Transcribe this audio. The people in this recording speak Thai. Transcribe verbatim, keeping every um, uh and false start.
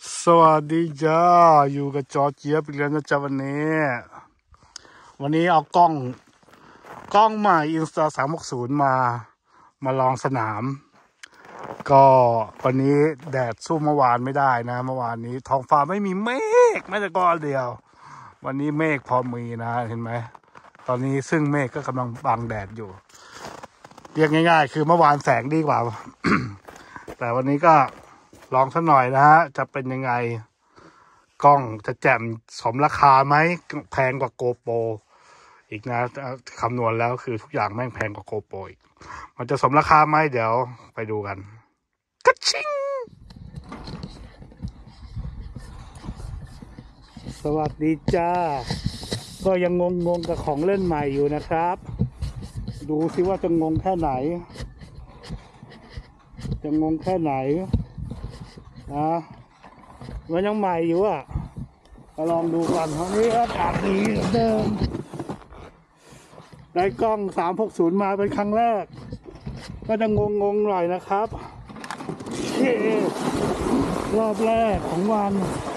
สวัสดีจ้าอยู่กับจอเจี๊ยบอีกแล้วนะจ๊ะวันนี้ วันนี้เอากล้องกล้องใหม่ อินสตา สามหกศูนย์ มามาลองสนาม ก็วันนี้แดดสู้เมื่อวานไม่ได้นะเมื่อวานนี้ท้องฟ้าไม่มีเมฆแม้แต่ก้อนเดียววันนี้เมฆพอมีนะเห็นไหมตอนนี้ซึ่งเมฆก็กำลังบังแดดอยู่เรียกง่ายๆคือเมื่อวานแสงดีกว่า แต่วันนี้ก็ลองสักหน่อยนะฮะจะเป็นยังไงกล้องจะแจ่มสมราคาไหมแพงกว่าโกโปรอีกนะคำนวณแล้วคือทุกอย่างแม่งแพงกว่าโกโปรอีกมันจะสมราคาไหมเดี๋ยวไปดูกันกัชชิงสวัสดีจ้าก็ยังงงๆกับของเล่นใหม่อยู่นะครับดูซิว่าจะงงแค่ไหนจะงงแค่ไหนนะมันยังใหม่อยู่อ่ะมาลองดูกันคราวนี้อากาศดีเหมือนเดิมได้กล้องสามหกศูนย์มาเป็นครั้งแรกก็จะงงงหน่อยนะครับที่รอบแรกของวัน